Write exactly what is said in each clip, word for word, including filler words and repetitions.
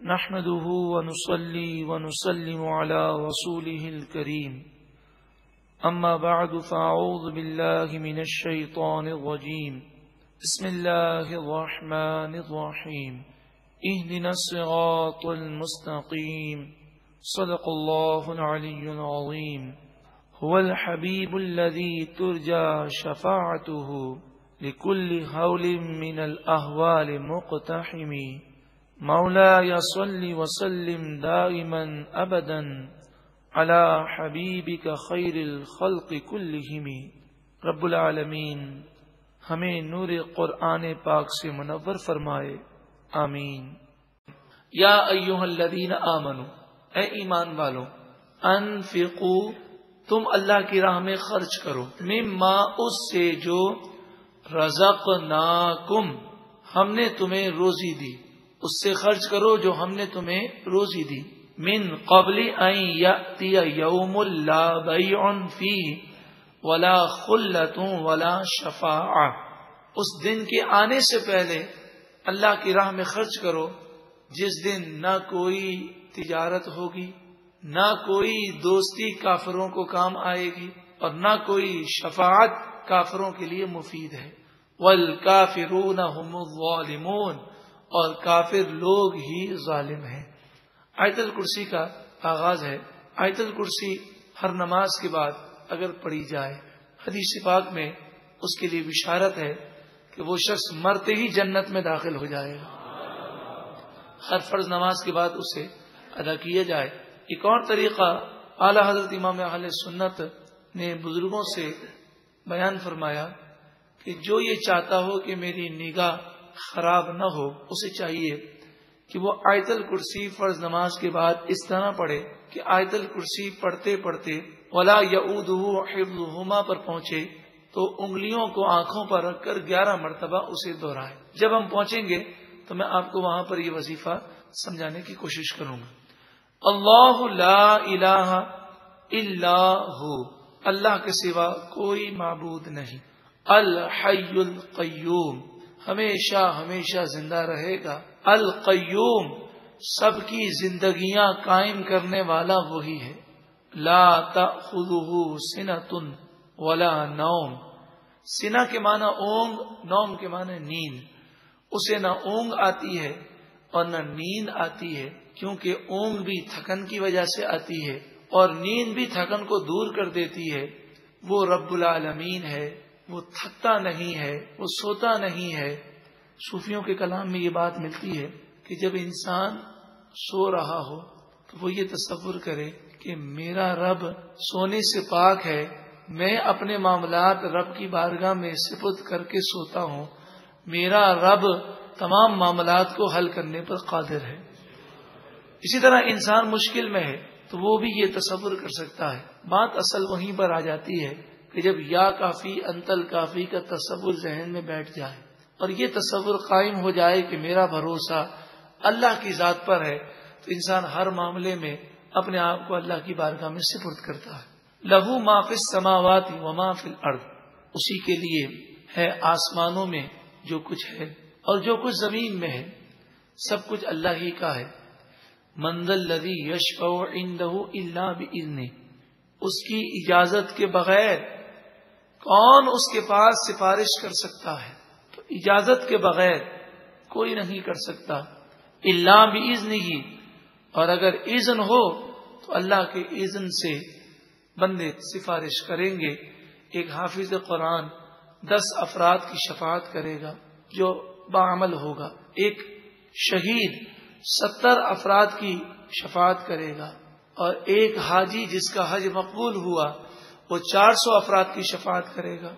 نحمده ونصلي ونسلم على رسوله الكريم اما بعد فاعوذ بالله من الشيطان الرجيم بسم الله الرحمن الرحيم اهدنا الصراط المستقيم صدق الله العلي العظيم هو الحبيب الذي ترجى شفاعته لكل هول من الأهوال مقتحم مولاي صل وسلم دائما ابدا على حبیبک خیر الخلق کلہم۔ رب العالمین ہمیں نور قرآن پاک سے منور فرمائے، آمین۔ یا ایھا الذین آمنوا، اے ایمان والو، انفقوا، تم اللہ کی راہ میں خرچ کرو، مما، اس سے جو رزقناکم، ہم نے تمہیں روزی دی، اس سے خرچ کرو جو ہم نے تمہیں روزی دی، من قبل ان یأتی یوم لا بیع فیہ ولا خلۃ ولا شفاعہ، اس دن کے آنے سے پہلے اللہ کی راہ میں خرچ کرو جس دن نہ کوئی تجارت ہوگی، نہ کوئی دوستی کافروں کو کام آئے گی، اور نہ کوئی شفاعت کافروں کے لیے مفید ہے۔ والکافرون هم الظالمون، اور کافر لوگ ہی ظالم ہیں۔ آیت الکرسی کا آغاز ہے۔ آیت الکرسی ہر نماز کے بعد اگر پڑھی جائے، حدیث پاک میں اس کے لیے بشارت ہے کہ وہ شخص مرتے ہی جنت میں داخل ہو جائے گا۔ ہر فرض نماز کے بعد اسے ادا کیا جائے۔ ایک اور طریقہ اعلی حضرت امام اہل سنت نے بزرگوں سے بیان فرمایا کہ جو یہ چاہتا ہو کہ میری نگاہ خراب نہ ہو، اسے چاہیے کہ وہ آیت الکرسی فرض نماز کے بعد اس طرح پڑھے کہ آیت الکرسی پڑھتے پڑھتے ولا یعودہ حفظہما پر پہنچے تو انگلیوں کو آنکھوں پر رکھ کر گیارہ مرتبہ اسے دہرائے۔ جب ہم پہنچیں گے تو میں آپ کو وہاں پر یہ وظیفہ سمجھانے کی کوشش کروں گا۔ اللہ لا الہ الا ہو، اللہ کے سوا کوئی معبود نہیں۔ الحی القیوم، ہمیشہ ہمیشہ زندہ رہے گا۔ القیوم، سب کی زندگیاں قائم کرنے والا وہی ہے۔ لا تأخذہ سنۃ ولا نوم، سنہ کے معنی اونگ، نوم کے معنی نیند، اسے نہ اونگ آتی ہے اور نہ نیند آتی ہے، کیونکہ اونگ بھی تھکن کی وجہ سے آتی ہے اور نیند بھی تھکن کو دور کر دیتی ہے۔ وہ رب العالمین ہے، وہ تھکتا نہیں ہے، وہ سوتا نہیں ہے۔ صوفیوں کے کلام میں یہ بات ملتی ہے کہ جب انسان سو رہا ہو تو وہ یہ تصور کرے کہ میرا رب سونے سے پاک ہے، میں اپنے معاملات رب کی بارگاہ میں سپرد کر کے سوتا ہوں، میرا رب تمام معاملات کو حل کرنے پر قادر ہے۔ اسی طرح انسان مشکل میں ہے تو وہ بھی یہ تصور کر سکتا ہے۔ بات اصل وہیں پر آ جاتی ہے کہ جب یا کافی انتل کافی کا تصور ذہن میں بیٹھ جائے اور یہ تصور قائم ہو جائے کہ میرا بھروسہ اللہ کی ذات پر ہے، تو انسان ہر معاملے میں اپنے آپ کو اللہ کی بارگاہ میں سپرد کرتا ہے۔ لہو ما فی السماوات و ما فی الارض، اسی کے لیے ہے آسمانوں میں جو کچھ ہے اور جو کچھ زمین میں ہے، سب کچھ اللہ ہی کا ہے۔ من ذا الذی یشفع عندہ الا باذنہ، اس کی اجازت کے بغیر کون اس کے پاس سفارش کر سکتا ہے؟ تو اجازت کے بغیر کوئی نہیں کر سکتا۔ الا باذنہ، اور اگر اذن ہو تو اللہ کے اذن سے بندے سفارش کریں گے۔ ایک حافظ قرآن دس افراد کی شفاعت کرے گا جو باعمل ہوگا، ایک شہید ستر افراد کی شفاعت کرے گا، اور ایک حاجی جس کا حج مقبول ہوا وہ چار سو افراد کی شفاعت کرے گا۔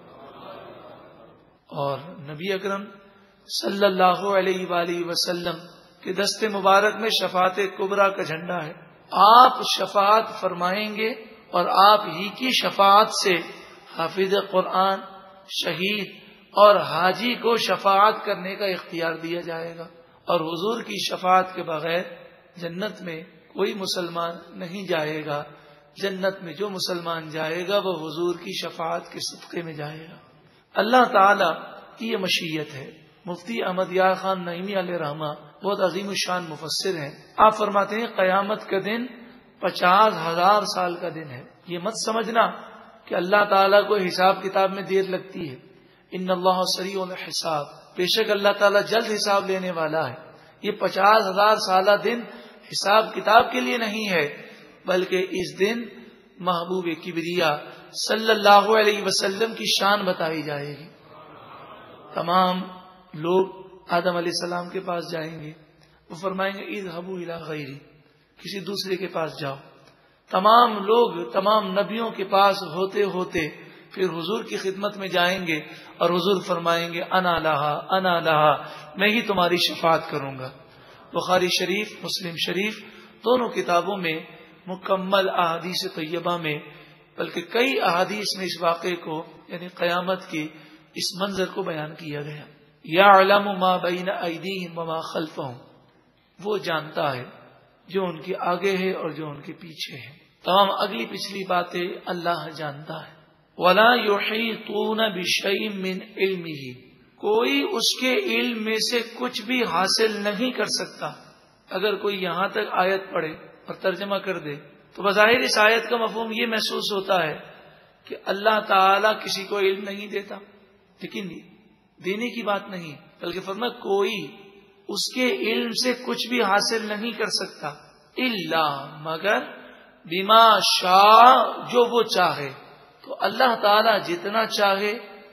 اور نبی اکرم صلی اللہ علیہ وآلہ وسلم کے دست مبارک میں شفاعت کبریٰ کا جھنڈا ہے۔ آپ شفاعت فرمائیں گے اور آپ ہی کی شفاعت سے حافظ قرآن، شہید اور حاجی کو شفاعت کرنے کا اختیار دیا جائے گا، اور حضور کی شفاعت کے بغیر جنت میں کوئی مسلمان نہیں جائے گا۔ جنت میں جو مسلمان جائے گا وہ حضور کی شفاعت کے صدقے میں جائے گا۔ اللہ تعالی کی یہ مشیت ہے۔ مفتی احمد یار خان نعیمی علیہ رحمہ بہت عظیم الشان مفسر ہیں. آپ فرماتے ہیں قیامت کا دن پچاس ہزار سال کا دن ہے. یہ مت سمجھنا کہ اللہ تعالیٰ کو حساب کتاب میں دیر لگتی ہے. ان اللہ سریع الحساب، بے شک اللہ تعالیٰ جلد حساب لینے والا ہے. یہ پچاس ہزار سالہ دن حساب کتاب کے لیے نہیں ہے، بلکہ اس دن محبوب کبریا صلی اللہ علیہ وسلم کی شان بتائی جائے گی. تمام لوگ آدم علیہ السلام کے پاس جائیں گے، وہ فرمائیں گے اذهبوا الی غیری، کسی دوسرے کے پاس جاؤ. تمام لوگ تمام نبیوں کے پاس ہوتے ہوتے پھر حضور کی خدمت میں جائیں گے اور حضور فرمائیں گے انا لہا انا لہا، میں ہی تمہاری شفاعت کروں گا. بخاری شریف، مسلم شریف دونوں کتابوں میں مکمل احادیث طیبہ میں، بلکہ کئی احادیث میں اس واقعے کو یعنی قیامت کے اس منظر کو بیان کیا گیا. یعلم ما بین ایدیہم وما خلفہم، وہ جانتا ہے جو ان کے آگے ہے اور جو ان کے پیچھے ہے. تمام اگلی پچھلی باتیں اللہ جانتا ہے. ولا یحیطون بشیء من علمہ، کوئی اس کے علم میں سے کچھ بھی حاصل نہیں کر سکتا. اگر کوئی یہاں تک آیت پڑھے اور ترجمہ کر دے تو بظاہر اس آیت کا مفہوم یہ محسوس ہوتا ہے کہ اللہ تعالیٰ کسی کو علم نہیں دیتا، لیکن دینے کی بات نہیں، بلکہ فرمایا کوئی اس کے علم سے کچھ بھی حاصل نہیں کر سکتا الا مگر بما شاء، جو وہ چاہے. تو اللہ تعالیٰ جتنا چاہے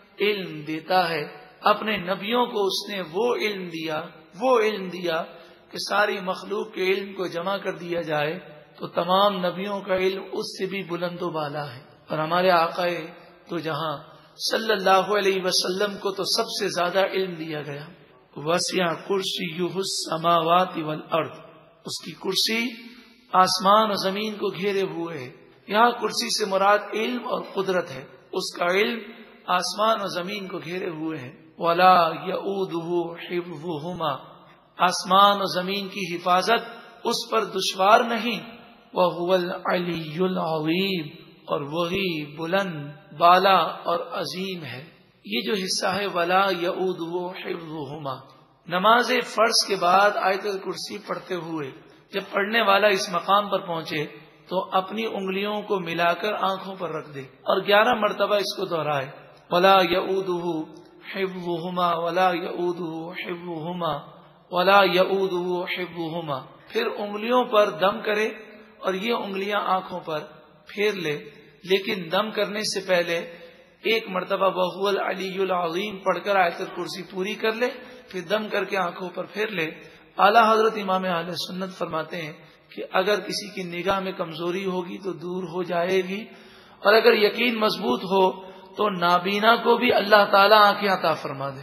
علم دیتا ہے. اپنے نبیوں کو اس نے وہ علم دیا وہ علم دیا کہ ساری مخلوق کے علم کو جمع کر دیا جائے تو تمام نبیوں کا علم اس سے بھی بلند و بالا ہے. اور ہمارے آقا تو جہاں صلی اللہ علیہ وسلم کو تو سب سے زیادہ علم دیا گیا. وسع کرسیہ السماوات والارض، اس کی کرسی آسمان و زمین کو گھیرے ہوئے ہے. یہاں کرسی سے مراد علم اور قدرت ہے. اس کا علم آسمان و زمین کو گھیرے ہوئے ہے. ولا یؤودہ حفظہما، آسمان و زمین کی حفاظت اس پر دشوار نہیں. وہو العلی العظیم، اور وہی بلند بالا اور عظیم ہے. یہ جو حصہ ہے ولا یؤودہ حفظہما، نماز فرض کے بعد آیت الکرسی پڑھتے ہوئے جب پڑھنے والا اس مقام پر پہنچے تو اپنی انگلیوں کو ملا کر آنکھوں پر رکھ دے اور گیارہ مرتبہ اس کو دہرائے. ولا یؤودہ حفظہما ولا یؤودہ حفظہما ولا یؤودہ حفظہما، پھر انگلیوں پر دم کرے اور یہ انگلیاں آنکھوں پر پھیر لے، لیکن دم کرنے سے پہلے ایک مرتبہ وہو العلی العظیم پڑھ کر آیت الکرسی پوری کر لے، پھر دم کر کے آنکھوں پر پھیر لے. اعلیٰ حضرت امام اہل سنت فرماتے ہیں کہ اگر کسی کی نگاہ میں کمزوری ہوگی تو دور ہو جائے گی، اور اگر یقین مضبوط ہو تو نابینا کو بھی اللہ تعالیٰ آنکھیں عطا فرما دے.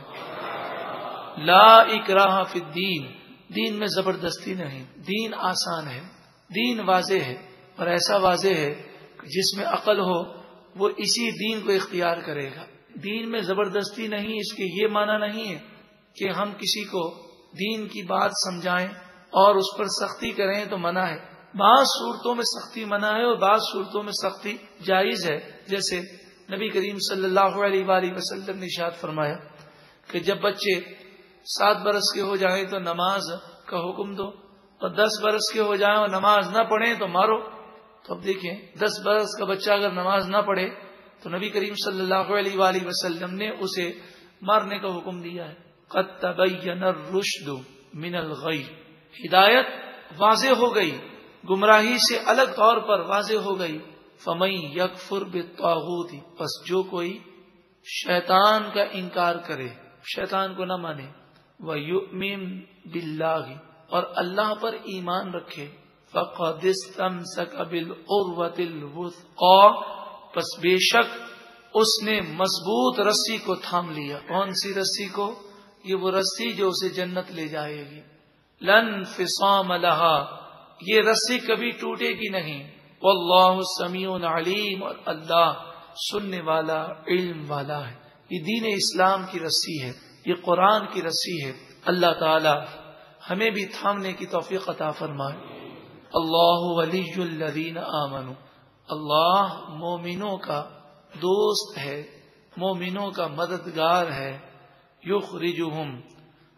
لا اکراہ فی الدین، دین میں زبردستی نہیں، دین آسان ہے، دین واضح ہے، اور ایسا واضح ہے کہ جس میں عقل ہو وہ اسی دین کو اختیار کرے گا. دین میں زبردستی نہیں، اس کے یہ معنی نہیں ہے کہ ہم کسی کو دین کی بات سمجھائیں اور اس پر سختی کریں تو منع ہے. بعض صورتوں میں سختی منع ہے اور بعض صورتوں میں سختی جائز ہے. جیسے نبی کریم صلی اللہ علیہ وآلہ وسلم نے ارشاد فرمایا کہ جب بچے سات برس کے ہو جائیں تو نماز کا حکم دو، اور دس برس کے ہو جائیں اور نماز نہ پڑھیں تو مارو. تو اب دیکھیں دس برس کا بچہ اگر نماز نہ پڑھے تو نبی کریم صلی اللہ علیہ وآلہ وسلم نے اسے مارنے کا حکم دیا ہے. قد تبین الرشد من الغی، ہدایت واضح ہو گئی، گمراہی سے الگ طور پر واضح ہو گئی. فمن یکفر بالطاغوت، پس جو کوئی شیطان کا انکار کرے، شیطان کو نہ مانے، ویؤمن باللہ، اور اللہ پر ایمان رکھے، فقد استمسک بالعروۃ الوثقی، پس بے شک اس نے مضبوط رسی کو تھام لیا. کون سی رسی کو؟ یہ وہ رسی جو اسے جنت لے جائے گی. لن انفصام لہا، یہ رسی کبھی ٹوٹے گی نہیں. واللہ سمیع علیم، اور اللہ سننے والا علم والا ہے. یہ دین اسلام کی رسی ہے، یہ قرآن کی رسی ہے. اللہ تعالی ہمیں بھی تھامنے کی توفیق عطا فرمائے. اللہ ولی الذین آمنوا، اللہ مومنوں کا دوست ہے، مومنوں کا مددگار ہے. یخرجہم،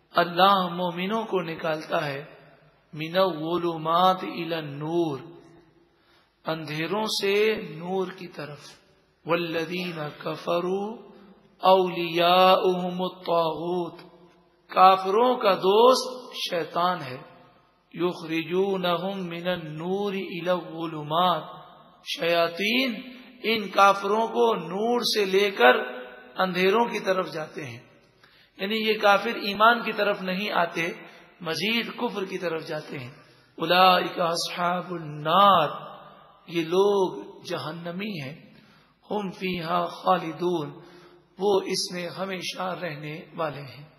اللہ مومنوں کو نکالتا ہے من الظلمات الی النور، اندھیروں سے نور کی طرف. والذین کفروا اولیاؤہم الطاغوت، کافروں کا دوست شیطان ہے. یخرجونہم من النور الی الظلمات، شیاطین ان کافروں کو نور سے لے کر اندھیروں کی طرف جاتے ہیں. یعنی یہ کافر ایمان کی طرف نہیں آتے، مزید کفر کی طرف جاتے ہیں. اولئک اصحاب النار، یہ لوگ جہنمی ہیں. ہم فیہا خالدون، وہ اس میں ہمیشہ رہنے والے ہیں.